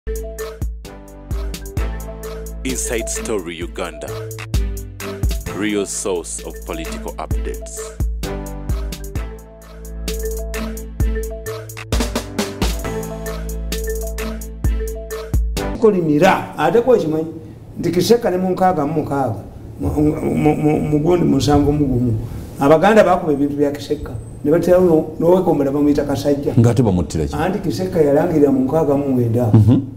Inside Story Uganda, real source of political updates. Kolimira adako chimanyi ndikiseka ne munkaga mugondi musango mugumu abaganda bakube bintu bya kiseka ne batera no komera bamuyita kasajja ngate bamutira ki andi kiseka yalangirira munkaga muwenda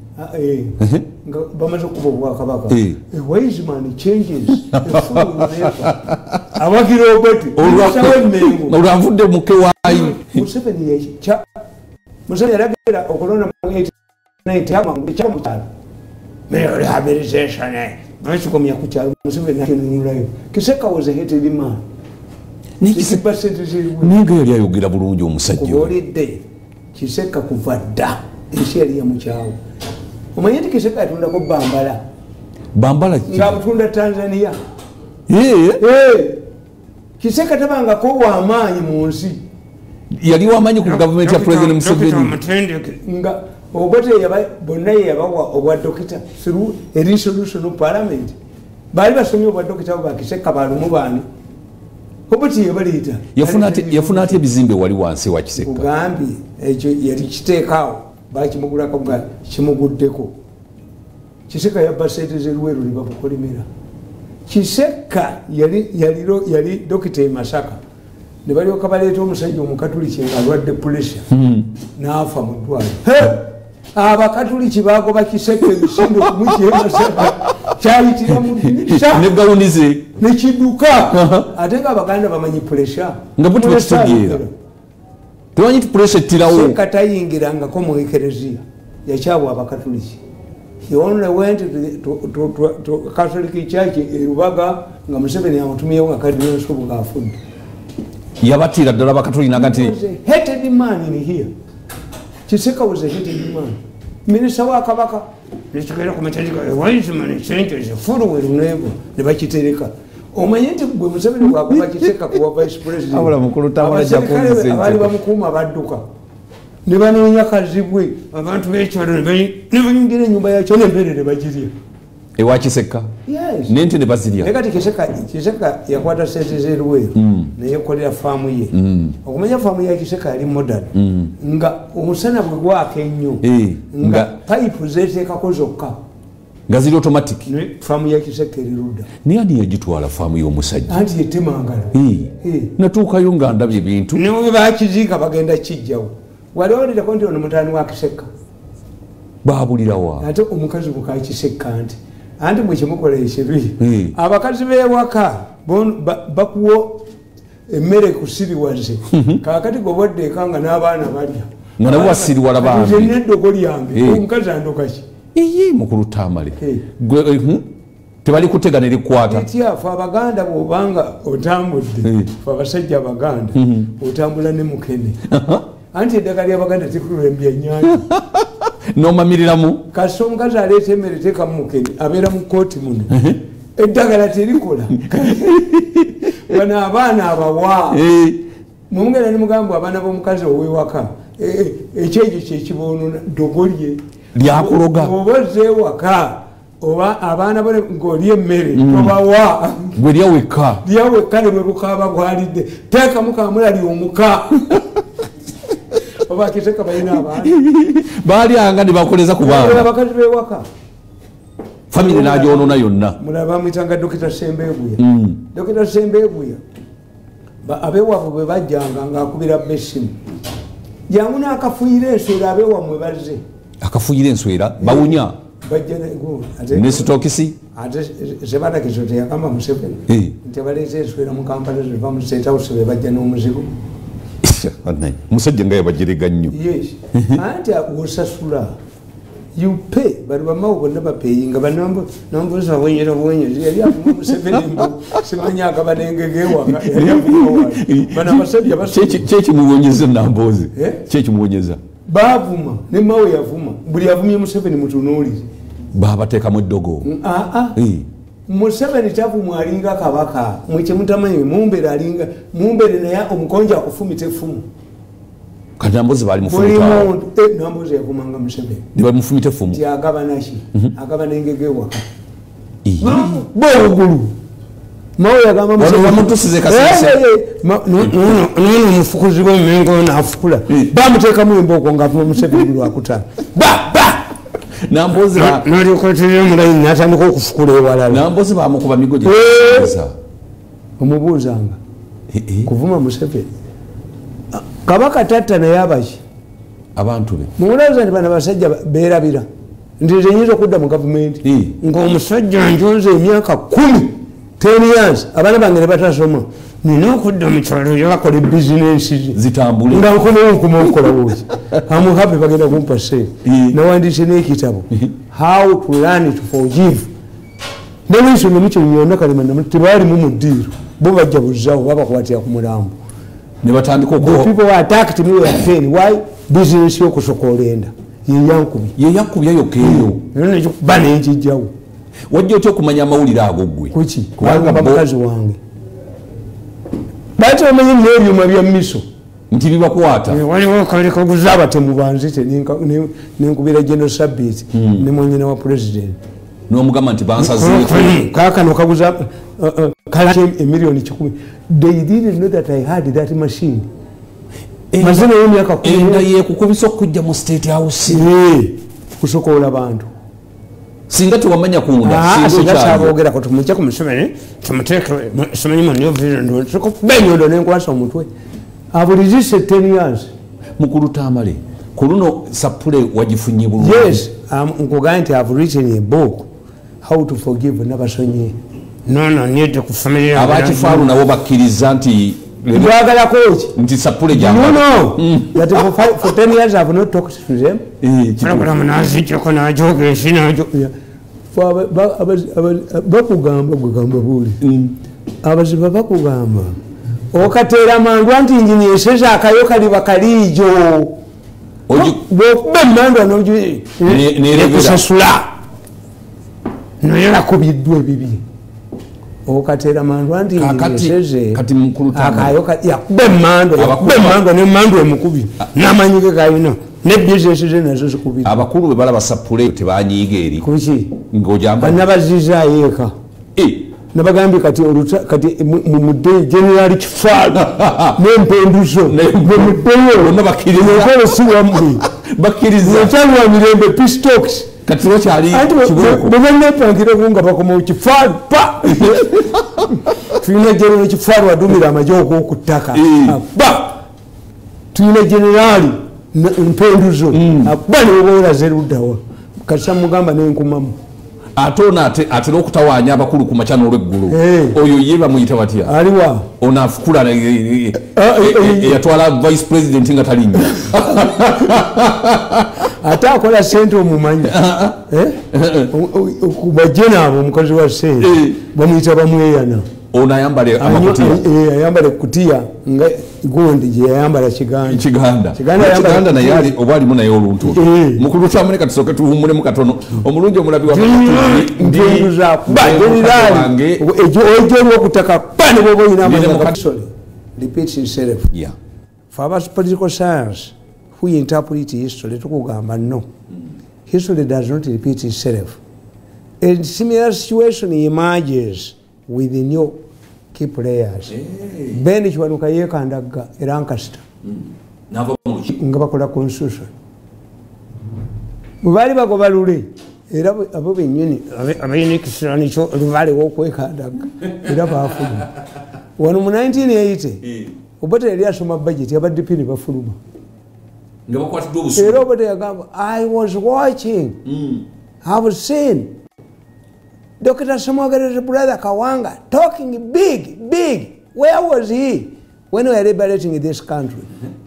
bamaze kubobwa kabaka wise man changes the fool never abakiro obeti olwavudde muke wayi Museveni yecha Museveni yalagira okolona mu 89 chamutala me rehabilitation Macho komya kuchalo Museveni nakinulayo Kiseka was a hated man Ninga yali ayogira bulungi omusajja kubolidde Kiseka kuvadda ensheri ya muchawo Omanyeti Kiseka atunda ko Bambala ngabutunda Tanzania Kiseka tabanga ko wamanyi munsi yali wamanyi ku government ya President Museveni nga obote bonna yabawa obwa dokita through a resolution of parliament bali basomye obwa dokita ba Kiseka balumu bani obote yabalita yafuna ati ebizimbe wali wansi wa Kiseka ugambi ekyo yali kiteekaawo bakimugula kabwa kimuguddeko Kiseka yabasete Luweero ne babukolimira Kiseka yali dokita e Masaka ne bali okabaleeta omusajja omukatuliki alwadde pressure n'afa mu ddwaliro abakatuliki bagoba Kiseka ebisindo kumujja e Masaka kyayitira mu dirisha ne gawunize ne kiduka ate nga abaganda bamanyi pressure nga buti bakitegeera tewanyi ti pressure ettirawo Kiseka tayingirangako mu ekereziya yakyabwa abakatuliki. He only went to Catholic Church in Rubaga nga Museveni amutumiyewo nga Cardinal Nsubu ng'afudde. Yabatira ddala abakatuliki nagati He was a hated man in here. Kiseka was a hated man. Minister wa Kabaka nekigenda kumetalika wise man changes fulu werunevo ne bakitereka. Omanyi nti gwe Museveni bwakuba Kiseka kuwa vice president. Abula mukulu tabula jakunze. Abali bamukuuma badduka. Ne banoonya kazibwe abantu b'ekyalo ne bayingira ennyumba yakyo n'embeere ne bagirya ewa Kiseka n'ente ne bazirya kati Kiseka yakwata sente z'e Luweero ne yekolera faamu ye okumanya faamu ya Kiseka yali modern nga omusana bwe gwaka ennyo nga payipu zeeteekako zokka nga ziri automatic faamu ya Kiseka eri ludda naye ani yagitwala faamu y'omusajja anti yetemangala natuukayo nga ndabye ebintu ne bwe bakiziika bagenda kijjawo wali olirako nti ono mutaani wa Kiseka baabulirawa ate omukazi buka Kiseka anti mwe kimukola ekibi abakazi b'ewaka bakuwa emmere kusiriwaze kaakati goboddeeka nga n'abaana balya nga nabo wasiriwala bange neddogo lyange omukazi andokaki mukulu tamale tebali kutegana erikwata etyafe abaganda bw'obanga otambudde fe abasajja abaganda otambula ne mukene anti eddagala ly'abaganda tikulembya nnyanja n'omamiriramu kasita omukazi aleeta emmere teeka mu mukene abeera mu kooti muno eddagala terikola bano abaana abawa mumugenda ne mugamba abaana b'omukazi ow'ewaka ekyegyo kyekiboonona ddogolye lyakuloga oba ozze ewaka oba abaana bo ng'oli emmere tobawa gwe lyawekka ne bwe bukaaba bwalidde teekamu kamulali omuka oba Kiseka balina abaana balyanga ne bakoleza ku baana abakazi b'ewaka famire n'agyonoona yonna mulaba bamuyitanga Dokita Sembeeguya Dokita Sembeeguya abeewabwe bwe bajjanga ng'akubira besimu jangu n'akafuuyira enswera abeewamwe bazze akafuuyira enswera bawunya bajja ne sitokisi ate Sebatakiso teyagamba Museveni nti abaleeta enswera mu Kampala ziva mu State House be bajja n'omuzigo musajja nga yabagirega nnyo anti wosasula you pay bali bamawo bonna bapeyinga banambuza bwenyera bwenyezi yali avuma Museveni simanya akabanengegewaka yali avuma bana abasajja kyekimuwonyeza nambozi kyekimuwonyeza baavuma ne mawe yavuma buli avumye Museveni mutunuulize baabateekamu eddogo Museveni tavumwa alinga kabaka mwekyemutamanyi mumbere naye omukonja akufumita effumu kati Nambozi bali mufumita Nambozi yakumanga Museveni ne bamufumita fumu agabana ki agabana engege waka bogulu mawe yagamba bamutusize kasese nono mufukuzi w'emengo n'afukula bamuteeka mu emboko ng'avuma Museveni lwakutana Nambozi nalikotirire mulayini n'atandika okufukula ewalala Nambozi bamukuba migo gye omubuuzanga kuvuma Museveni Kabaka tatta naye abaki abantu be mulowooza nti bano basajja beerabira nti tenyinza okudda mu gavumenti ng'omusajja njonze emyaka 10 years abaana bange ne batasoma nina okudda mu kyalo yabakola bizinensi zitambule nga nkomaokuma okukola buuzi amuhape bagenda kumpa sente nawandiise n'ekitabo how to learn to forgive newensonga mukyonyonna kalema tebaalimu mu ddiiro bo bajja buzaawo babakwatira ku mulambo ne batandika people were attacked me with pain why business yokusokola enda yeyankubya yokeeyo bane njijjawo wajja otya okumanya amawulire ago ggwe kuki kubanga bamukazi wange bati omanyi n'ebyuma bya miso nti bibakwata waliwo kaleka kuzaaba temubanzite nenkubira General Sabit ne mwanyina wa president n'omugamba nti bansazeeko kaakano kaguza kala emiliyoni 10 they didn't know that I had that machine mazina y'emyaka 10 enda yeekukubisa okujja mu State House kusokola bantu singa tewamanya kunda singa kyabogera ko tumujja ku Museveni tumuteeke Museveni mu new vision benyondo nenkwasa omutwe abulizise 10 years mukulu Tamale ku luno Sapule wagifunye bulungi yes nkugamba nti I've written a book how to forgive nabasonye no need ku family abakifaalu nabo bakkiriza nti lwagalako ki nti Sapule no that for 10 years I've not talked to them bakugamba gwegamba buli abaziba bakugamba okateera mandwa nti njini eseza akayo kali bakaliijo bwokuba emmandwa nekusasula noyera kubiddwa ebibi okateera mandwa nti njini akayo yakuba emmandwa nemmandwa emukubi n'amanyike gayina ne bizinesi ze nazo zikubira abakulu bwe balaba Sapule tebanyiiga eri kuki ng'ojamba banabazizaayo eka nabagambye kati mudde General Kifaalu n'empenduzo muddeyo okole si wammwe bakkiriza okyali wa mirembe pistoks kati wakyali bwebanepangireko nga bakoma Kifaalu pa tulina General Kifaalu adumira amagye og'okuttaka tulina generali mpenduzo akuba niwobaolaze luddawa kasa mugamba nenkumamu ate ono atera okutawaanya abakulu ku makya n'olweggulo oyo ye bamuyita batya aliwa ono afukula eyatwala vice president nga talinnya ate akola sente omumanyi kubajena abo omukozi wa sente bamuyita bamweyana ono ayambale amakutiya ayambale kutiya nga gundi gye yayambala kiganda naye oba alimu naye oluntu mukulu twamuneka tusooke tuwummulemu katono omulungi omulabi waejoolwokutaka bane bwoba oyina amanyakasole repeats itself for our political science who interpret history tukugamba no history does not repeat itself a similar situation emerges with the new key players Ben Kiwanuka yekandaga era Lancaster nga bakola constitution bali bagoba lule era abo bennyini abayina ekisirani kyo lubale wokwekandaga era bafuluma wano mu 1980 Obote yali asoma budget yabadde pini bafuluma era Obote yagamba I was watching I was seeing Dr. Samoga's brother Kawanga talking big. Where was he when we were liberating this country?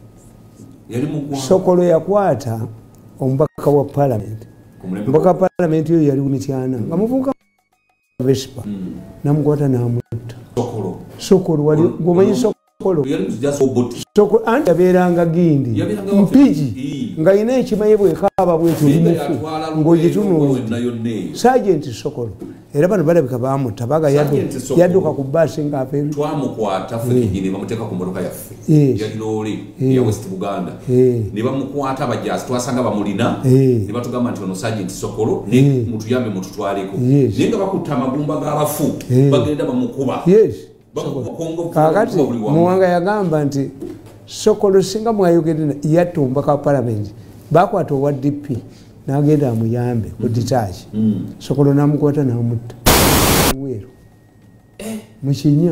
Sokolo yakwata omubaka wa parliament. Omubaka wa parliament yo yali Mityana. Ngamuvuka Vespa. Namukwata namutta. Sokolo wali gomanyi Sokolo. Sokolo anti yabeeranga Gindi. Mpiji. Nga ina ekimaye bwekaaba bwetu limufu. Ng'ogitunuulira. Sergeant Sokolo. era bano balabika bamutta baga yadduka ku basi ng'ape twamukwata ffe ne bamuteeka ku mmotoka yaffe yali loole ya West Buganda ne bamukwata abajjaasi twasanga bamulina ne batugamba nti ono Sergeant Sokolo ne mutuyambe mututwaleko naye nga bakutta amagumba g'abafu bagenda bamukuba kakati Muwanga yagamba nti Sokolo singa mwayogedde yatumba ka parliament bakwata owa DP n'agenda amuyambe ku ditachi Sokolo n'amukwata n'amutta weero mukinya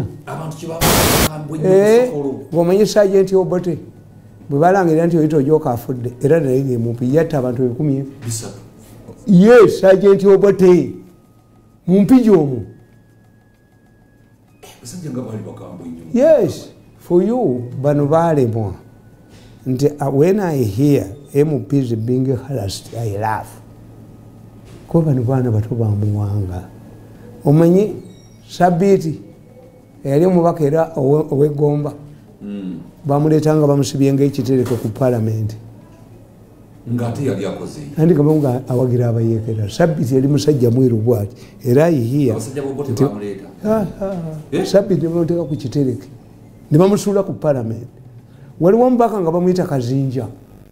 ng'omanyi Sergeant Obote bwe balangira nti oyita ojoka afudde era naye mupi yatta abantu 10 ye Sergeant Obote mumpiji omwo. Yes, for you bano balemwa nti when I hear MP is being harassed I laugh ko bano bana bato ba Muwanga omanyi Sabiti yali omubaka era ow'Egomba bamuleetanga bamusibyenga ekitereko ku parliament ngate yali akoze andi kamunga awagira abayekera Sabiti yali musajja mweru bwati era yihia abasajja bobote bamuleeta Sabiti bamuteka ku kitereke ne bamusula ku parliament waliwo omubaka nga bamuyita Kazinja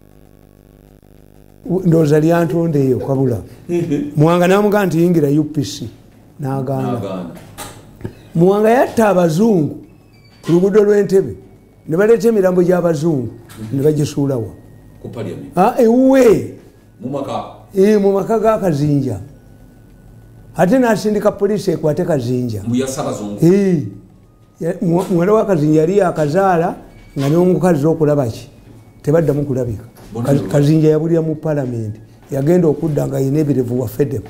ndoza lyantondeeyo kabula Muwanga n'amugamba nti yingira UPC n'agaana Muwanga yatta abazungu ku luguudo lw'Entebbe ne baleeta emirambo gy'abazungu ne bagisuulawa ku parliament ewe mu maka ga Kazinja ate n'asindika poliisi ekwate Kazinja muwala wa Kazinja yali akazaala nga n'omukazi okulaba ki tebaddamu kulabika Kazinja yabulira mu parliament yagenda okudda nga yina ebirevu wa FEDEP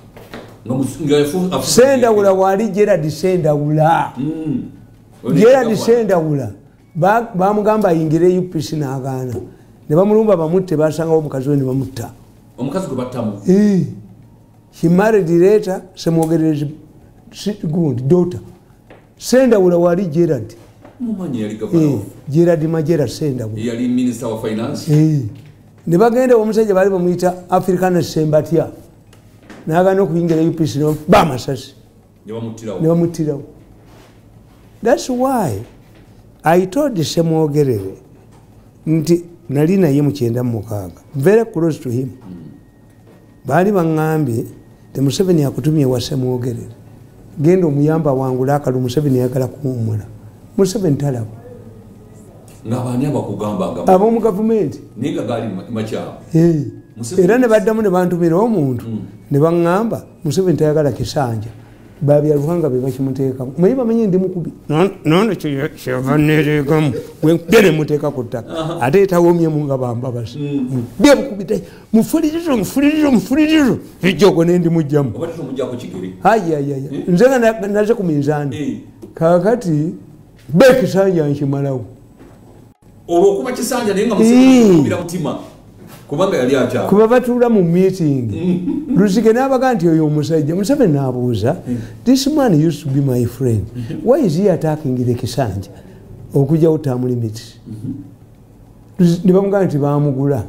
Sendawula wali Gerard Sendawula Gerard Sendawula bamugamba ayingire UPC n'agaana ne bamulumba bamutte basangawo omukazi we ne bamutta omukazi gwe battamu he married later Semwogerer's daughter Sendawula wali Gerard mumanyi yali governor Gerard Majera Sendawula yali minister of finance ne bagenda omusajja bali bamuyita African Sembatya n'agaana okuyingira UPC no bamasasi ne bamuttirawo. That's why I told Semwogerere nti nali naye mu 96 very close to him baali baŋŋambye te Museveni akutumye wa Semwogerere genda omuyamba wangula akalu Museveni yagala kuwummula Museveni talaba n'abaani abakugambanga ab'omu gavumenti ninga gaali makyabo era ne baddamu ne bantumira omuntu ne baŋŋamba Museveni tayagala Kisanja babyaluhanga be bakimuteekamu manyi bamenye ndi mukubi nono kyavanereegamu wenkudere muteeka ku ttaka ate etawomyemu nga bambabazi bye bukubita mufulirizo ejjoko nendi mujjamu ayayaya nze nga naze ku minzaani kakati be Kisanja nkimalawo olwokuba Kisanja naye nga Museveni mutima kubanga yali akyalo kuba batuula mu meeting Lusige n'abaga nti oyo omusajja Museveni n'abuuza this man used to be my friend why is he attacking the Kisanja okujjawo term limits ne bamugamba nti baamugula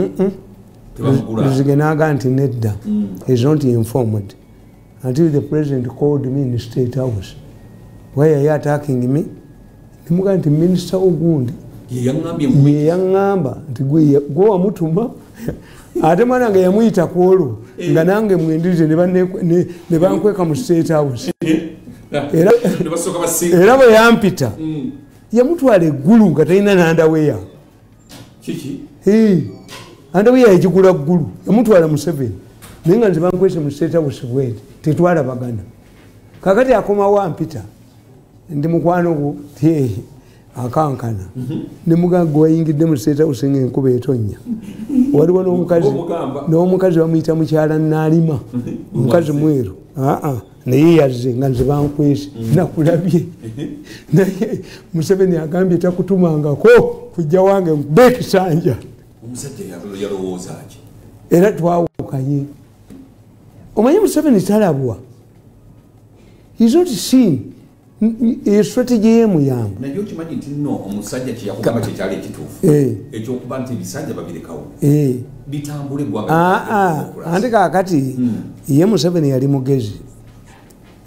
Lusige n'aga nti nedda is not informed until the president called me in the State House why are you attacking me nemugamba nti minister ogundi ye yaŋŋamba nti gwe wamutuma ate mwana nga yamuyita kwolwo nga nange mwendirize ne bankweka mu State House era bwe yampita yamutwala eggulu nga talina nandaweya andaweya yagigula ggulu yamutwala Museveni naye nga nze bankwese mu State House bweti tetwalabagana kakati akomawo ampita ndi mukwano gwo akankana nemuganga wayingidde mu State House ng'enkuba etonnya waliwo n'omukazi bamuyita mukyala Nalima omukazi mweru naye yazze nga nze bankwese nakulabye naye Museveni agambye takutumangako kujja wange nkube Kisanja era twawukanye omanyi Museveni talabwa he's not seen strategy yemuyamba nayo kimanyi nti nno omusajja kyeyakugamba kyekyali ekituufu ekyokuba nti ebisanja babirekawo bitambule anti kaakati ye Museveni yali mugezi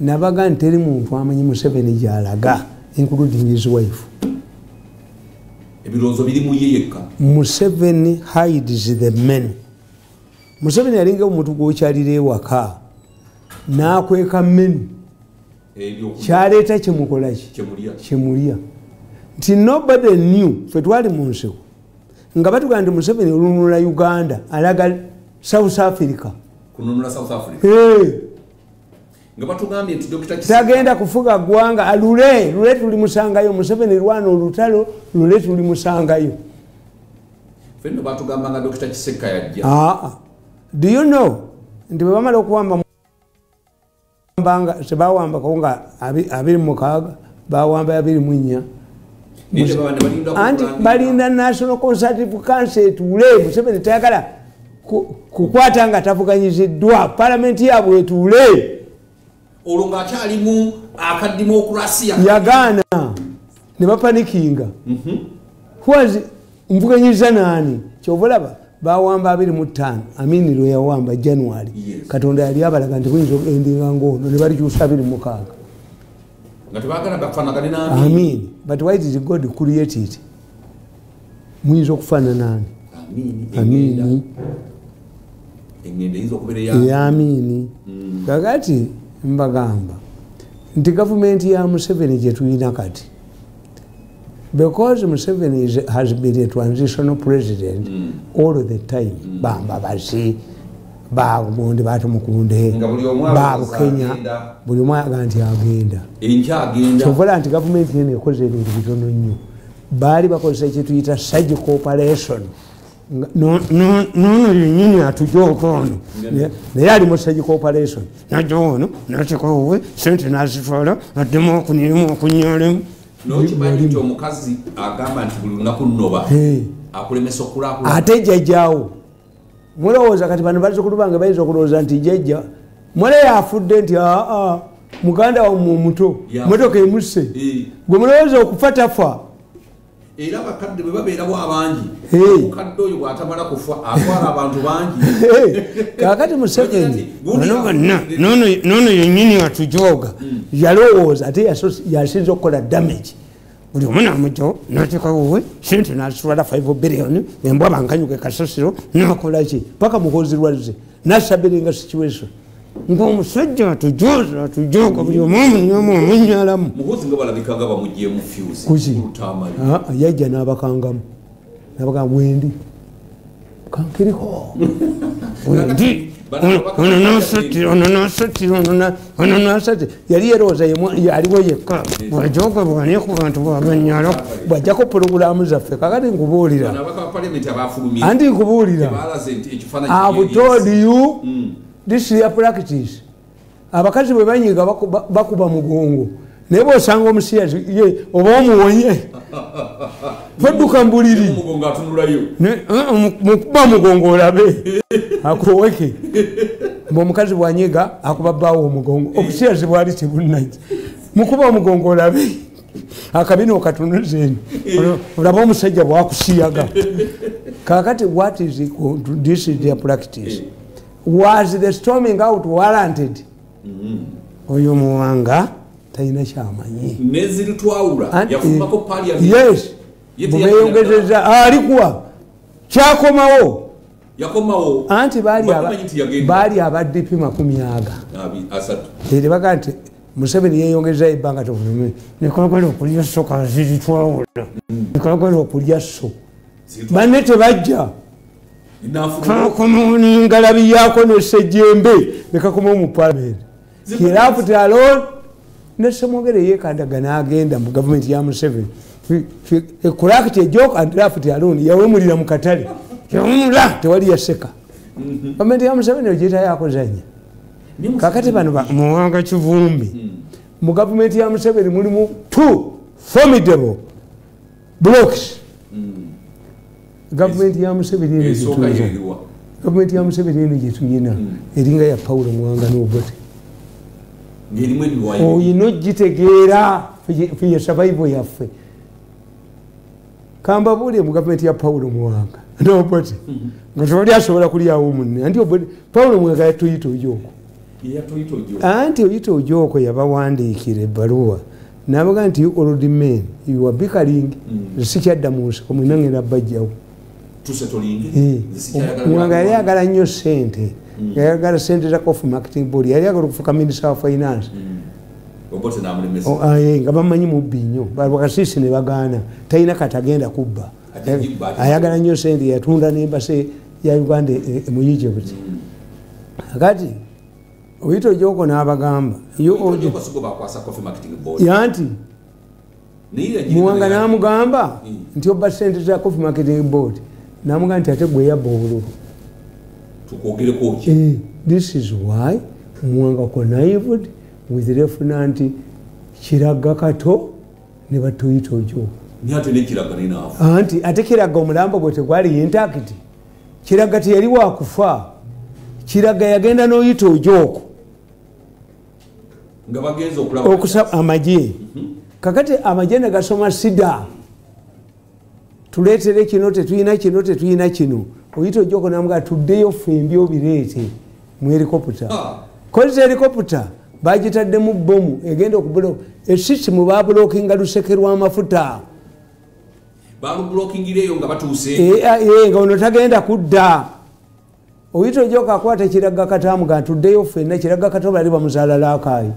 nabaga nteri muntu amanyi Museveni gyalaga including his wife. Ebirozo biri mu yeyeka. Museveni hides the men. Museveni yalinga omuntu gwokyalira ewaka n'akweka menu kyaleeta kyemukolaki kyemulya nti nobody knew fe twali mu nsiko nga batugamba nti Museveni olununula Uganda alaga South Africa kununula South Africa nga batugambye nti Dr. tagenda kufuga gwanga alule tuli musangayo Museveni lwana olutalo lule tuli musangayo fenno batugamba nga Dr. Kiseka yajja do you know nti bamala okuwamba mbanga sebawamba konga 26 bawamba 24 anti balinda National Consultative Council tule Museveni tayagala kukwata nga tavuganyiziddwa parliament yabwe etule olunga akyali mu akademokrasia yagaana ne bapanikinga huwazi mvuganyiza nani kyovolaba bawamba 25 amini lwe yawamba January Katonda yali abalaga nti buyinza endinga ngono ne balikyusa 26 nga tebagala bafanagane nani amini but why did God create it muyinza okufana nani amini engende hizo kubere ya amini kakati mbagamba nti government ya Museveni je tuyina kati because Museveni has been a transitional president all the time bamba basi bagundi batu mukunde babu Kenya buli mwaga nti agenda chovola nti government yene ekoze ebintu bitono nnyo bali bakozesa ekituyita surgical operation no nyinyi atujokono naye ali mu surgical operation najono nakikowe sente nazitwala addemu okunyolemu nokimanyi nti omukazi agamba nti buli lunaku nnoba akulemesa okulakula ate jjajjawo mulowooza kati bano bazzukulu bange bayinza okulowooza nti jjajja mwale yafudde nti muganda wammwe omuto motoka emusse gwe mulowooza okufa tafa era abakadde bwe babeerawo abangi omukadde oyo bw'atamala kufa atwala abantu bangi kakati Museveni nono yennyini atujoga yalowooza ate yasinza okukola damage buli omu namujo natekawowe sente nasitwala 5 billion embwa bankanyuka ekasasiro nakolaki paka mukozirwaze nasabiringa situation ng'omusajja atujoga buli omumunyamu omunyalamu muhozi nga balabikanga bamugyemu fuse kuki yajja n'abakangamu n'abagamba wendi kankiriho wendi ono nasati yali yerowooza yaliwo yekka bwajoga bwani ku bantu bwabanyala bwajjako pulogulaamu zaffe kakati nkubuulira anti nkubuulira I've told you this is your practice abakazi bwe banyiga bakuba mugongo naye bw'osanga omusiyazi ye oba omuwonye fedduka mbuliri mukuba mugongo olabe akoweke omukazi bwanyiga akuba bbaawo omugongo obusiyazi bwali tebunnayi mukuba omugongo olabe akabina okatunuzeeni olaba omusajja bwakusiyaga kakati what is this is their practice was the storming out warranted oyo muwanga talina kyamanyi nezitwawula yafumako parliament yes bweyongezeza alikuwa kyakomawo yakomawo anti baali abaddipi 10 eri baga nti Museveni yeyongeza ebbanga tovume nekolagala okulya so kazitwawula nekolagala okulya so banne tebajja kakomawo ngalabi yako nesejjembe nekakoma mu parliament kirafuti alone nesemwogere yekandagana agenda mu gavumenti ya Museveni ekulakiti ejoka andrafuti alone yawemulira mu katale yawemula tewali yaseka gavumenti ya Museveni ogiyita yakozanya kakati bano muwanga kivumbi mu gavumenti ya Museveni mulimu 2 formidable blocks gavumenti ya Museveni eno gyetuyina eringa ya Paulo Muwanga n'Obote oyina ogitegeera fiye survival yaffe kambabuulire mu gavumenti ya Paulo Muwanga n'Obote nga tewali asobola kulyawo munne anti Paulo Muwanga yatuyita oyooko anti oyita Ojoko yabawandiikira ebbaluwa nabaga nti you old men you are bickering sikyadda mu nsiko mwina ngenda bajjawo Mwanga yali ayagala nnyo ssente yayagala ssente za Coffee Marketing Board yali ayagala okufuuka Minister wa Finance nga bamanyi mubbi nnyo Bakasisi ne bagaana talina kati agenda kubba ayagala nnyo ssente yatunda n'embase ya Uganda mu Egypt kati oyita Ojoko n'abagamba yanti Mwanga n'amugamba nti obba ssente za Coffee Marketing Board namugamba nti ate gwe yabba obululu this is why Mwanga connived with Lieutenant Kiraga Kato ne batuyita Ojoko anti ate Kiraga omulambo gwe tegwali intact Kiraga teyali wakufa Kiraga yagenda n'oyita Ojoko okusaba amagye kakati amagye ne gasoma sida tuleetere kino tetuyina kino tetuyina kino oyita Ojoko namuga tuddeyo fembi obireete mu helikopita kozesa helikopita bagitaddemu bomu egenda okubula esisimu babulokinga luseke lw'amafuta nga ono tagenda kudda oyita Ojoko akwata Kiraga Kato amuga tuddeyo ffenna Kiraga Kato bali bamuzaala laakaayi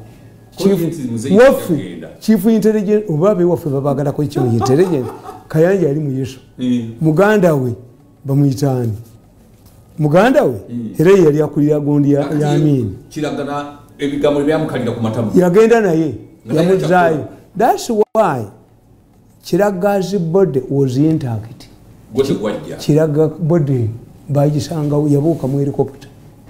chief intelligence obabe waffe babagalako ekyo intelligence Kayanja ali mu Yesu muganda we bamuyitaani muganda we era yali akulira gondi ya Amin Kiragana ebigambo byamukalira ku matamu yagenda naye yamuzaayo that's why Kiraga's body was intact Kiraga body bagisanga yabuuka mu helicopter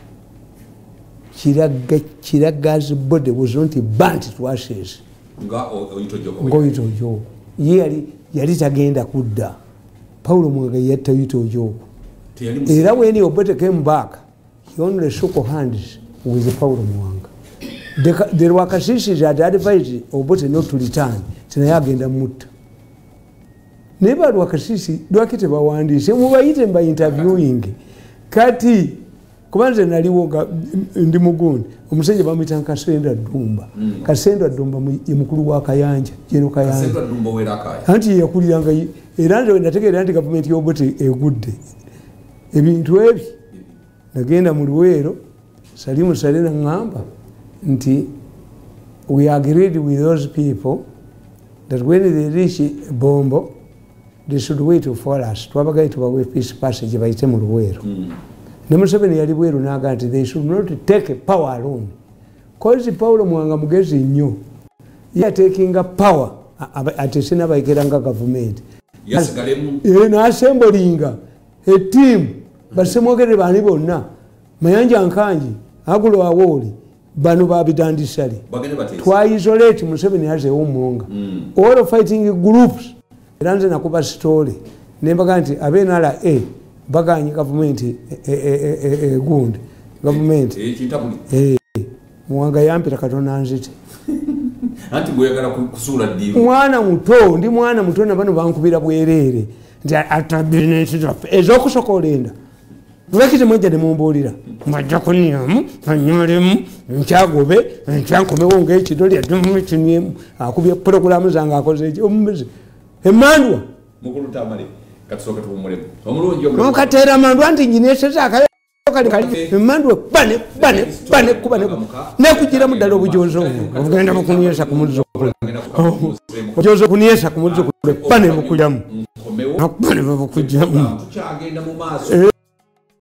Kiraga's body was not burnt to ashes nga oyita Ojoko yali tagenda kudda Paulo Mwanga yatta oyita Ojoko era when Obote came back he only shook hands with Paulo Mwanga the Wakasisi had advised Obote not to return tinaye agenda mutta naye bali Wakasisi lwaki tebawandiise mubayite mba interviewing kati kubanze naliwo nga ndi mugundi omusajja bamuyita Kasenda Ddumba Kasenda Ddumba ye mukulu wa Kayanja Jeno Kayanja anti yakuliranga era nze nategeera nti gavumenti y'Obote egudde ebintu ebi nagenda mu Luweero Salimu Salena ngamba nti we agreed with those people that when they reach Bombo they should wait for us twabagaye tubawe peace passage bayite mu Luweero ne Museveni yali bweru naga nti they should not take power alone cause Paulo Mwanga mugezi nnyo ye taking a power atese n'abayigiranga government n'assemblinga a team basemwogere bani bonna Mayanja Nkanji Agulo Awoli bano babitandisali twa-isolate Museveni as a Mwanga all fighting groups era nze nakuba story nembaga nti abenala baganye gavumenti gundi gavumenti Mwanga yampita Katonda nzite anti bwegala kusula ddiru mwana muto ndi mwana muto na bano bankubira bwerere nti atabineti ezokusokolenda lwekite mwenja ne mumbulira mwajja kunyamu anyolemu nkyagobe nkyankomewo ng'ekidoli adumu kinyemu akubye programu zange akoze eki omumizi emandwa mukulu tamale katusoka tubumulemu omulungi okatera mandwa nti nyineseza akayo emandwa bane kubane nekugira muddala obujozo obugenda bukunyesa ku muzzukulu obujozo kunyesa ku muzzukulu bane bukulyamu bane babukujjamu